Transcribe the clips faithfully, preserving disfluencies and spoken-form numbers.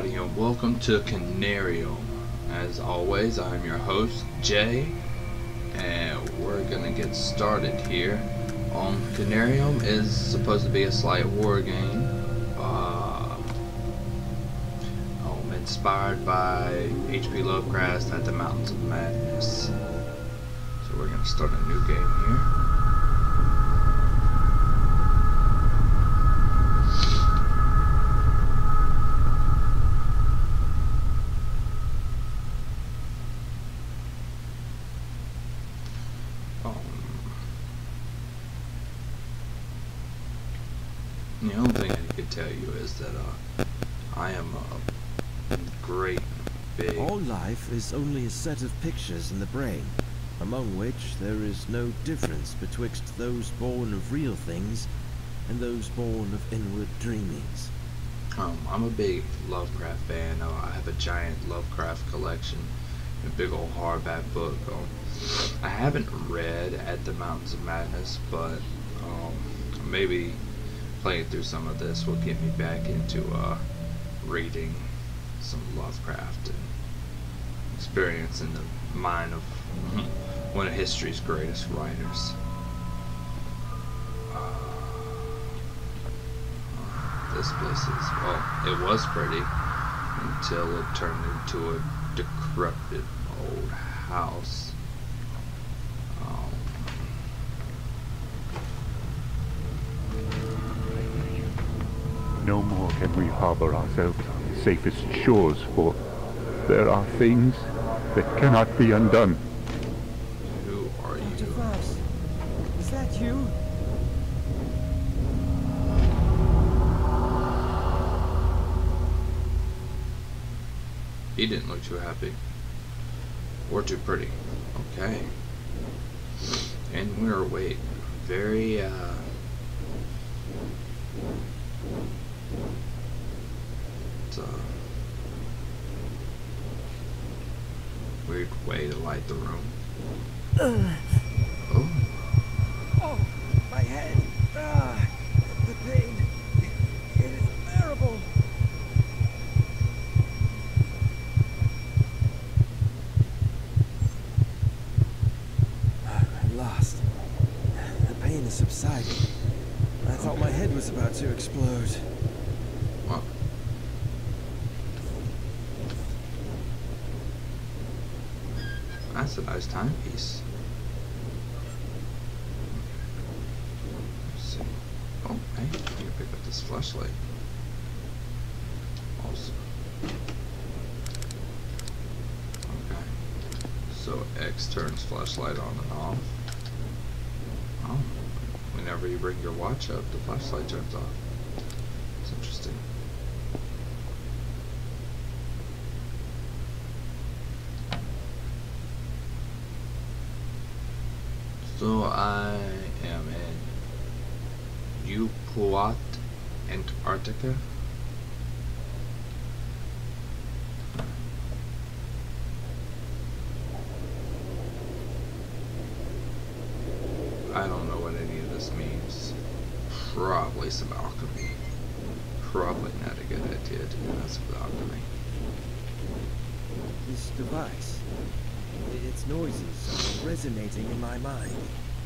everybody, and welcome to Canarium. As always, I'm your host, Jay, and we're gonna get started here. Um, Canarium is supposed to be a slight horror game, uh, um, inspired by H P Lovecraft at the Mountains of Madness. So we're gonna start a new game here. The only thing I could tell you is that uh, I am a great big... All life is only a set of pictures in the brain, among which there is no difference betwixt those born of real things and those born of inward dreamings. Um, I'm a big Lovecraft fan. Uh, I have a giant Lovecraft collection, a big old hardback book. Um, I haven't read At the Mountains of Madness, but um, maybe playing through some of this will get me back into uh, reading some Lovecraft and experiencing the mind of one of history's greatest writers. Uh, this place is, well, it was pretty until it turned into a decrepit old house. No more can we harbor ourselves on the safest shores, for there are things that cannot be undone. Who are you? Doctor Faust, is that you? He didn't look too happy. Or too pretty. Okay. And we're wait. Very uh it's a weird way to light the room. Uh, Oh. oh, my head. Ah, the pain. It is unbearable. I'm lost. The pain is subsiding. I thought my head was about to explode. Well, that's a nice timepiece. Let's see. Oh, hey, you can pick up this flashlight. Awesome. Okay. So X turns flashlight on and off. Oh. Whenever you bring your watch up, the flashlight turns off. It's interesting. So I am in Upuat, Antarctica. I don't know what any of this means. Probably some alchemy. Probably not a good idea to mess with alchemy. This device. Its noises are resonating in my mind.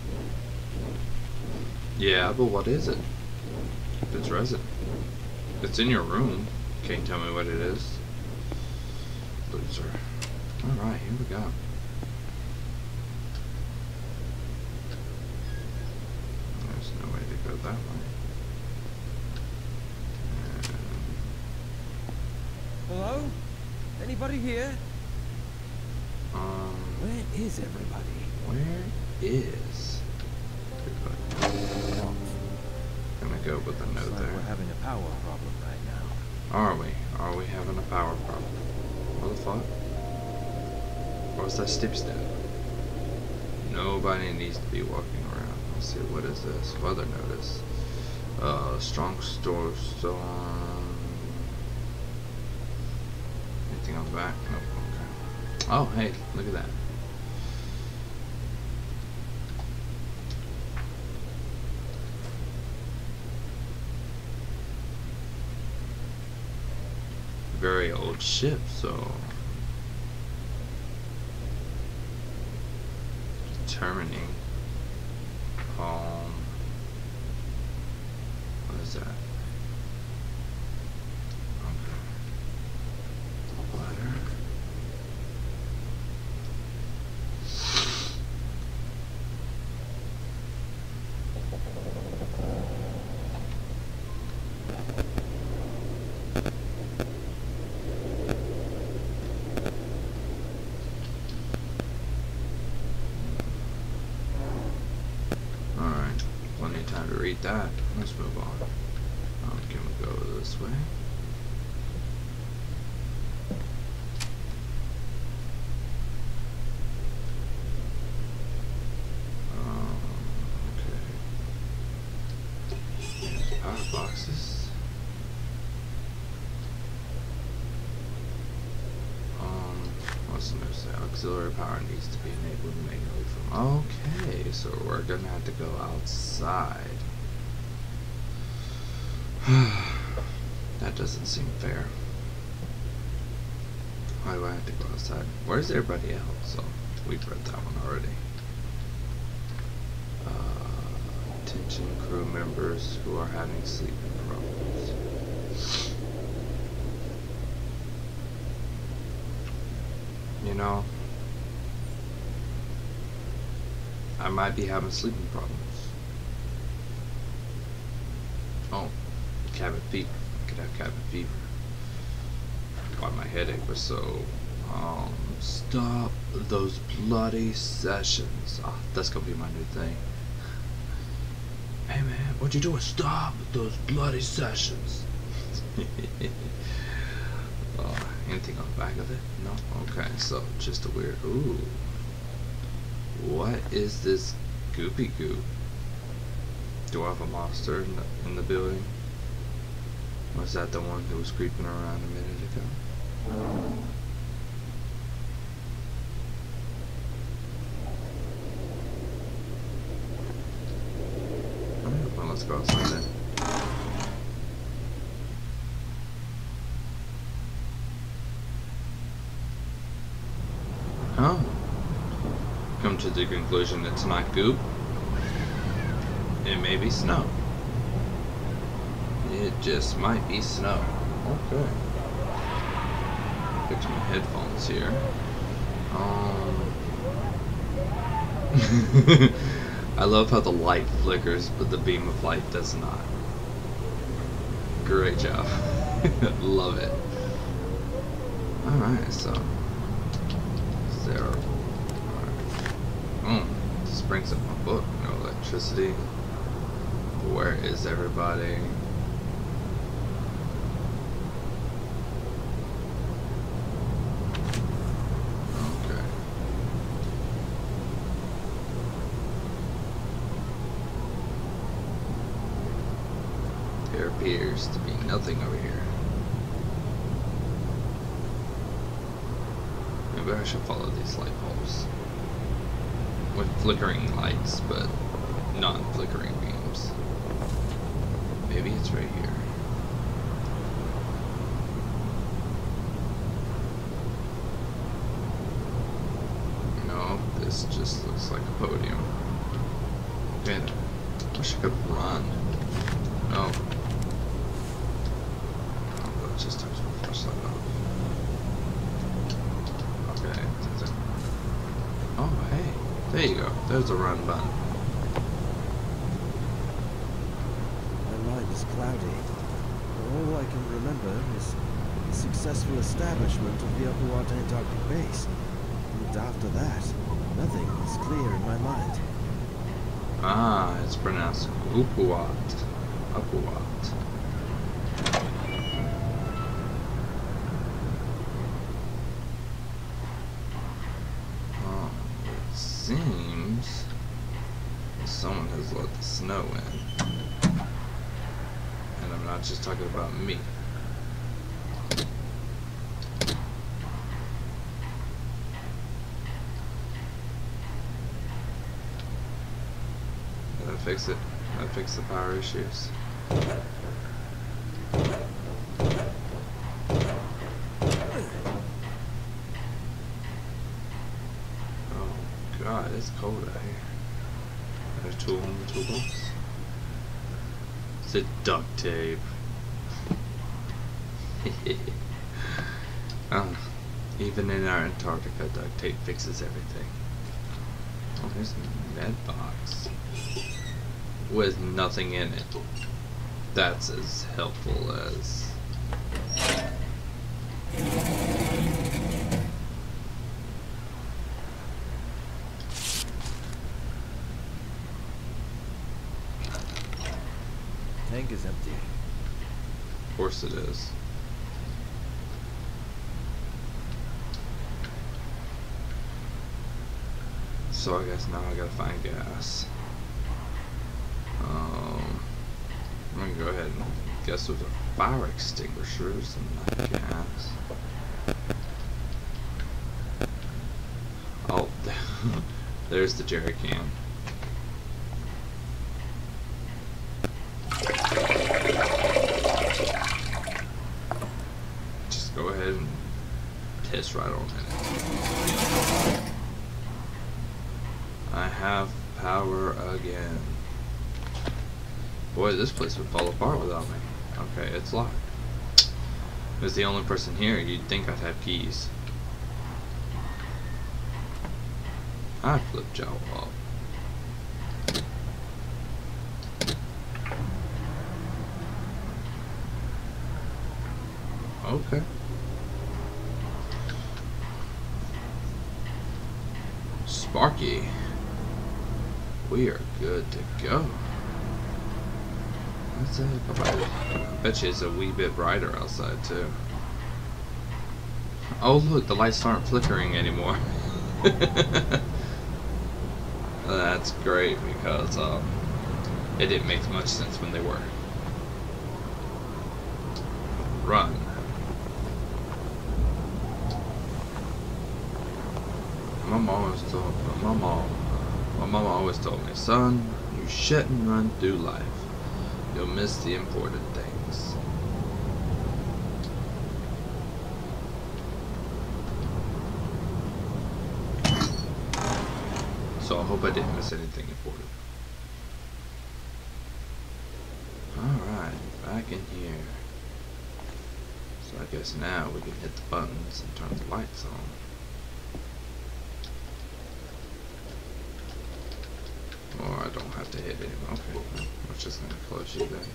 Yeah, but what is it? If it's resin. It's in your room. Can't tell me what it is. Loser. Alright, here we go. There's no way to go that way. And Hello? Anybody here? Um, Where is everybody? where is everybody? Gonna go with the Looks note like there. we're having a power problem right now. Are we? Are we having a power problem? What the fuck? What's that stip step? Nobody needs to be walking around. Let's see, what is this? Weather notice. Uh, strong store storm. Anything on the back? Nope, okay. Oh, hey, look at that. very old ship, so determining um what is that? Okay. Ladder. Alright, plenty of time to read that. Let's move on. Um, can we go this way? Um, okay. Power boxes. Um, what's the next thing? Auxiliary power needs to be enabled manually from. Okay, so we're gonna have to go outside. That doesn't seem fair. Why do I have to go outside? Where's everybody else? So we've read that one already. Uh, attention crew members who are having sleeping problems. You know, I might be having sleeping problems. Oh, cabin fever. I could have cabin fever. Why my headache was so. Um, stop those bloody sessions. Ah, that's gonna be my new thing. Hey man, what you doing? Stop those bloody sessions. uh, anything on the back of it? No? Okay, so just a weird. Ooh. What is this goopy goop? Do I have a monster in the, in the building? Was that the one who was creeping around a minute ago? Alright, well, let's go outside then. Oh. Come to the conclusion it's not goop. It may be snow. It just might be snow. Okay. Fix my headphones here. Um. I love how the light flickers, but the beam of light does not. Great job. Love it. Alright, so. Is there. Alright. Oh, this brings up my book. No electricity. Where is everybody? Okay. There appears to be nothing over here. Maybe I should follow these light bulbs. With flickering lights, but non-flickering beams. Maybe it's right here. No, this just looks like a podium. Okay, I wish I could run. No. Oh, it just turns my flashlight off. Okay. Oh, hey. There you go. There's a run button. My mind is cloudy. All I can remember is the successful establishment of the Upuat Antarctic base. And after that, nothing is clear in my mind. Ah, it's pronounced Upuat. Upuat. Oh, it seems someone has let the snow in. And I'm not just talking about me. Did I fix it? Did I fix the power issues? it's cold out here. There's a tool in the toolbox. It's a duct tape. Oh, even in our Antarctica, duct tape fixes everything. Oh, there's a med box with nothing in it. That's as helpful as. Tank is empty. Of course it is. So I guess now I gotta find gas. Um, I'm gonna go ahead and guess there's a fire extinguishers and not gas. Oh, there's the jerry can. Just go ahead and piss right on it. I have power again. Boy, this place would fall apart without me. Okay, it's locked. As the only person here, you'd think I'd have keys. I flipped Joe up. Okay. Sparky. We are good to go. That's it. I bet you it's a wee bit brighter outside too. Oh look, the lights aren't flickering anymore. That's great because um, it didn't make much sense when they were. Run. My mom always told my mom, my mama always told me, son, you shouldn't run through life. You'll miss the important things. So I hope I didn't miss anything important. Alright, back in here. So I guess now we can hit the buttons and turn the lights on. Or I don't have to hit it. Okay, we're just gonna close you then.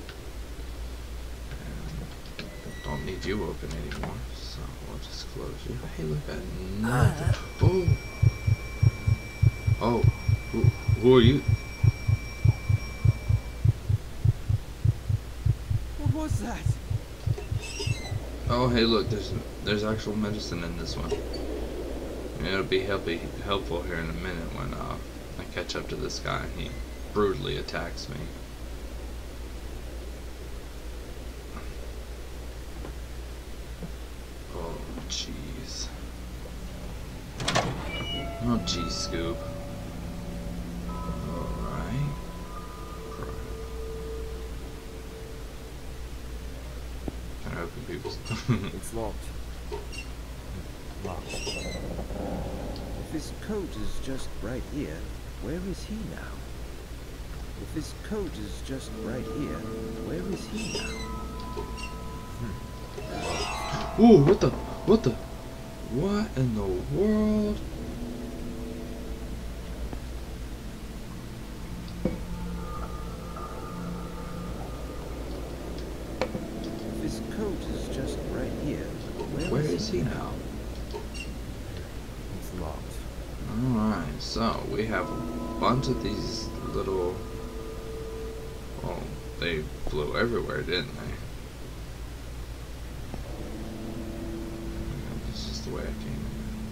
And don't need you open anymore, so we'll just close you. Hey, look at nothing. Oh, oh, who, who are you? What was that? Oh, hey, look, there's there's actual medicine in this one. It'll be helpy, helpful here in a minute when uh. I catch up to this guy and he brutally attacks me. Oh, jeez. Oh, jeez, Scoop. Alright. Can I open people's... It's locked. Locked. If his coat is just right here, where is he now? If his coat is just right here, where is he now? Hmm. Ooh, what the, what the, what in the world? If his coat is just right here, where, Where is, is he now? It's locked. Alright, so we have a bunch of these little, well, they flew everywhere, didn't they? This is the way I came in.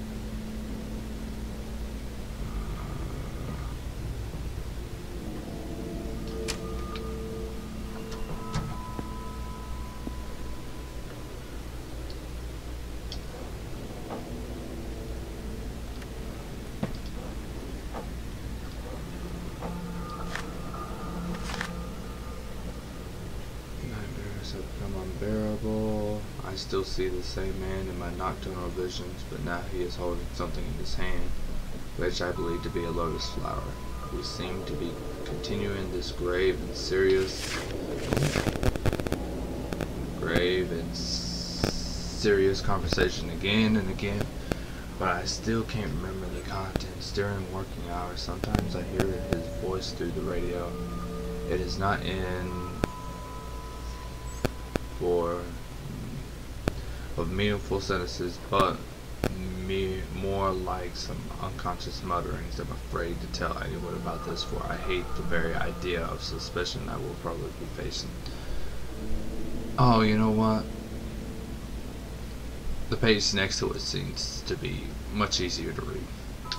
Unbearable. I still see the same man in my nocturnal visions, but now he is holding something in his hand. which I believe to be a lotus flower. We seem to be continuing this grave and serious, grave and serious conversation again and again, but I still can't remember the contents during working hours. Sometimes I hear his voice through the radio. It is not in for of meaningful sentences, but me more like some unconscious mutterings. I'm afraid to tell anyone about this, for I hate the very idea of suspicion I will probably be facing. Oh, you know what? The page next to it seems to be much easier to read.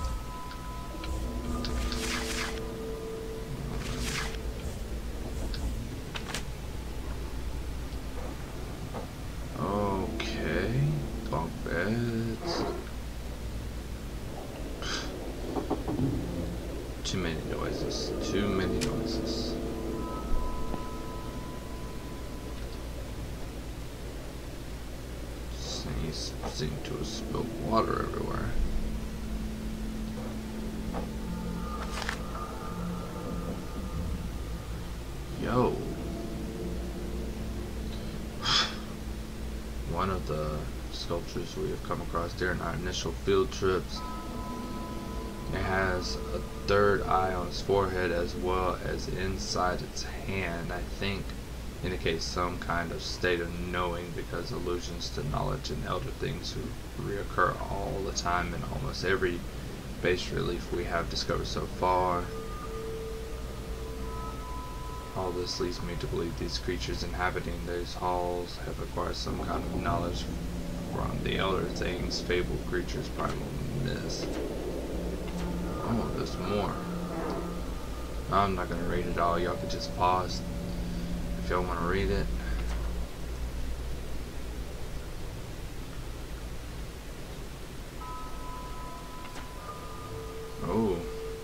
Okay, bunk beds. Too many noises. Too many noises. Seem to have spilled water everywhere. Yo. One of the sculptures we have come across during our initial field trips. It has a third eye on its forehead as well as inside its hand. I think indicates some kind of state of knowing, because allusions to knowledge and elder things reoccur all the time in almost every bas relief we have discovered so far. All this leads me to believe these creatures inhabiting these halls have acquired some kind of knowledge from the elder things, fabled creatures, primal myths. Oh, there's more. I'm not gonna read it all. Y'all can just pause if y'all want to read it. Oh.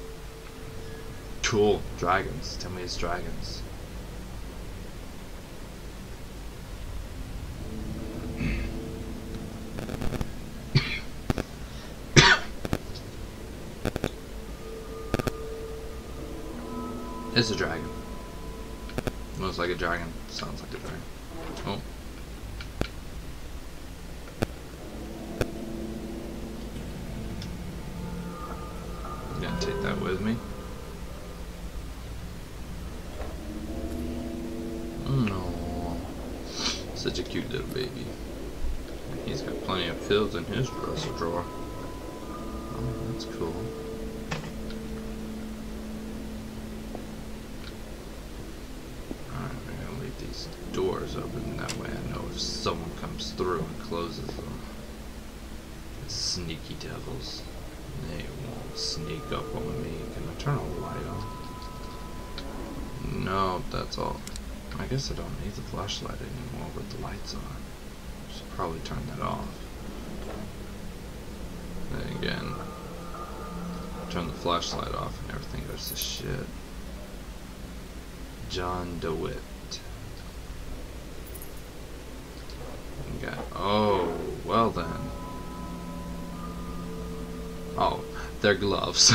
Cool. Dragons. Tell me it's dragons. It's a dragon. Looks like a dragon. Sounds like a dragon. Oh. I'm gonna take that with me. No. Such a cute little baby. He's got plenty of pills in his dresser drawer. Oh, that's cool. Doors open, that way I know if someone comes through and closes them. Sneaky devils. They won't sneak up on me. Can I turn a light on? No, that's all. I guess I don't need the flashlight anymore with the lights on. Should probably turn that off. Then again, turn the flashlight off and everything goes to shit. John DeWitt. Got, oh, well then. Oh, they're gloves.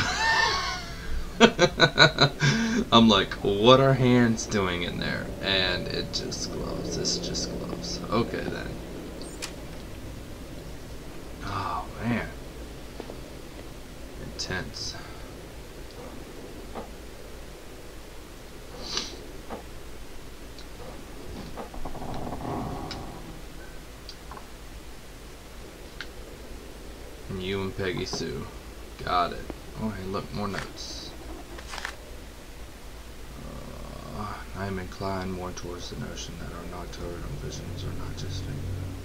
I'm like, what are hands doing in there? And it just gloves. It's just gloves. Okay then. Oh man. Intense. You and Peggy Sue. Got it. Oh, hey, look, more notes. Uh, I am inclined more towards the notion that our nocturnal visions are not just fake.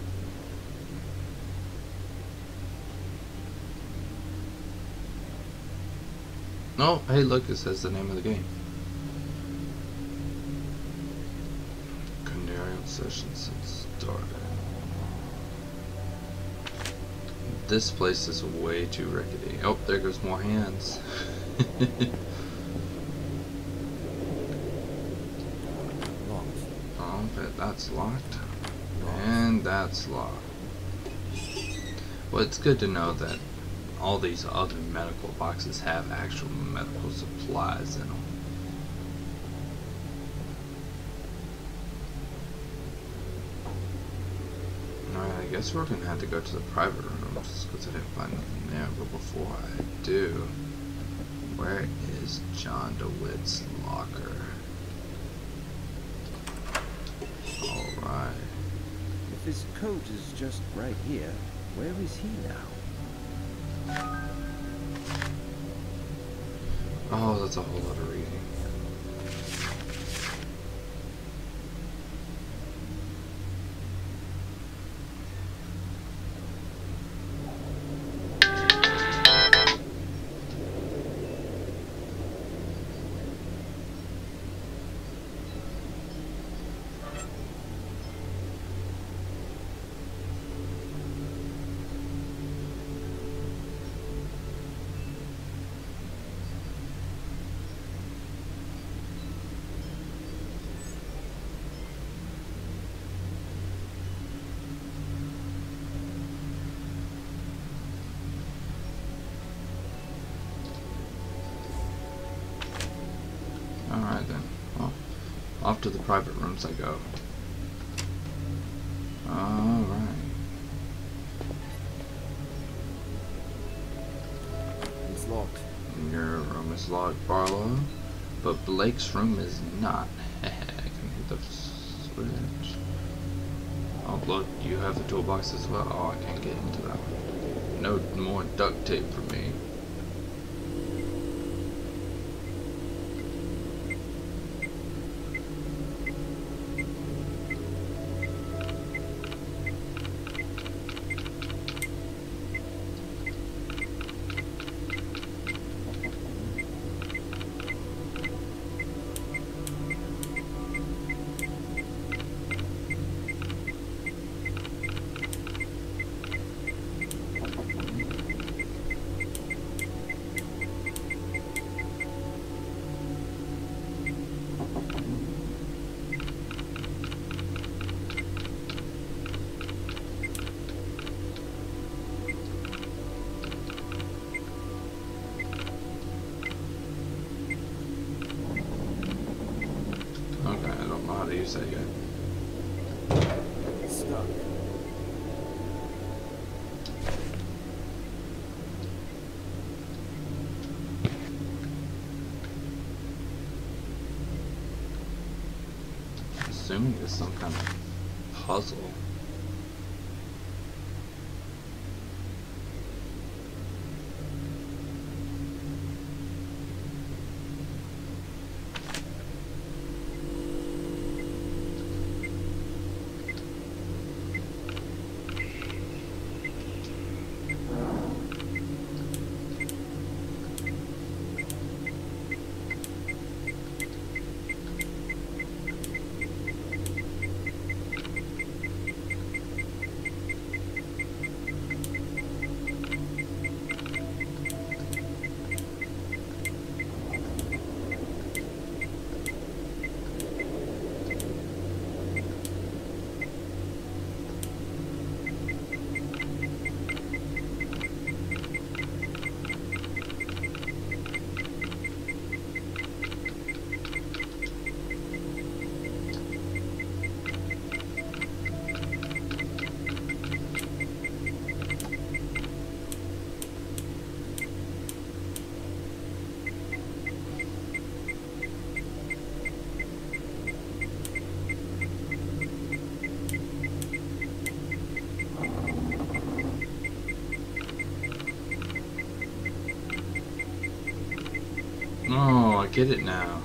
Oh, hey, look, it says the name of the game. Canarial session since started. This place is way too rickety. Oh, there goes more hands. Oh, but that's locked. And that's locked. Well, it's good to know that all these other medical boxes have actual medical supplies in them. Alright, I guess we're gonna have to go to the private rooms because I didn't find nothing there. But before I do, where is John DeWitt's locker? Alright. If his coat is just right here, where is he now? Oh, that's a whole lot of reading. Alright then. Well, off to the private rooms I go. Alright. It's locked. Your room is locked, Barlow. But Blake's room is not. I can hit the switch. Oh look, you have the toolbox as well. Oh, I can't get into that one. No more duct tape for me. Okay, I don't know how to use that yet. It's stuck. Assuming it's some kind of puzzle. Oh, I get it now.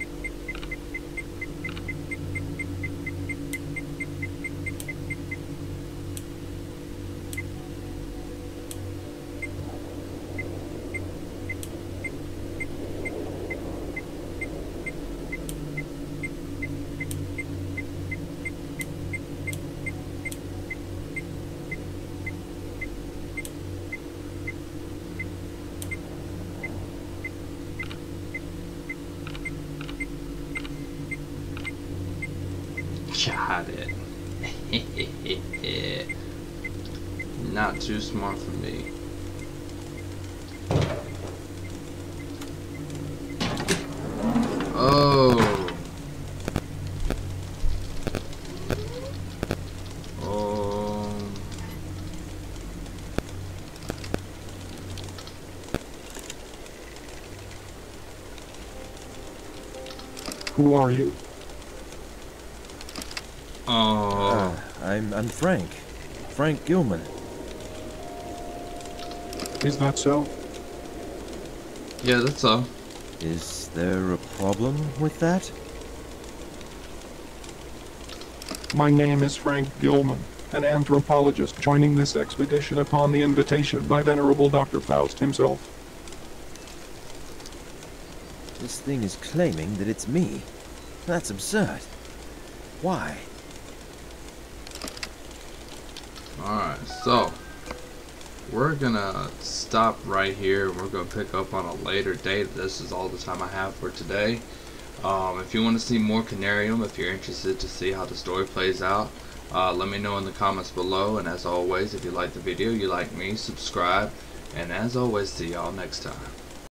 Got it. Not too smart for me. Who are you? Oh, Uh, I'm, I'm Frank. Frank Gilman. Is that so? yeah, that's all. Is there a problem with that? My name is Frank Gilman, an anthropologist joining this expedition upon the invitation by Venerable Doctor Faust himself. This thing is claiming that it's me. That's absurd. Why? Alright, so we're gonna stop right here and we're gonna pick up on a later date. This is all the time I have for today. Um, if you want to see more Canarium, if you're interested to see how the story plays out, uh, let me know in the comments below. And as always, if you like the video, you like me, subscribe. And as always, see y'all next time.